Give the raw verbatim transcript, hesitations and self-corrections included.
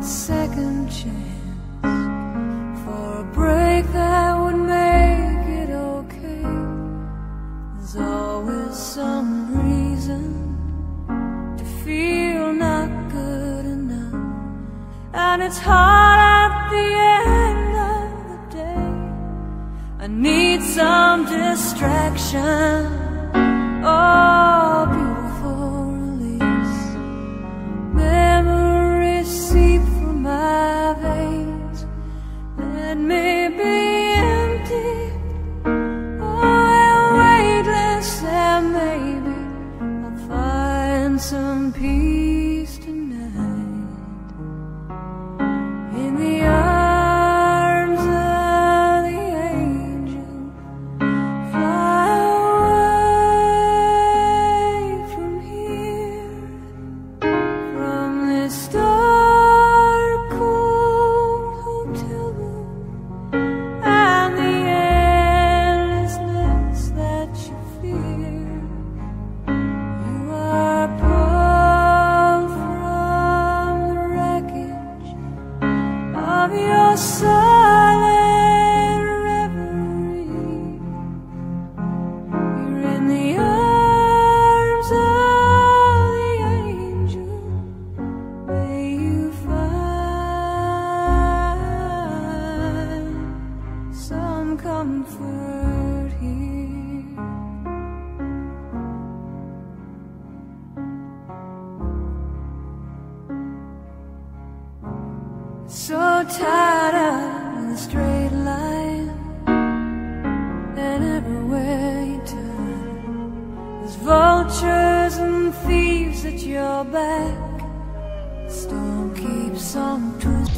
that second chance for a break that would make it okay. There's always some reason to feel not good enough, and it's hard at the end of the day. I need some distraction, oh, beautiful release. Memories seep through my veins. Let me be empty, oh, weightless, and maybe I'll find some peace tonight in the arms of the angel. Fly away from here, from this dark, cold hotel room and the endlessness that you fear. You are pulled from the wreckage of your silent reverie. You're in the arms of the angel. May you find some comfort here. So tired of the straight line, and everywhere you turn there's vultures and thieves at your back. The storm keeps on twisting.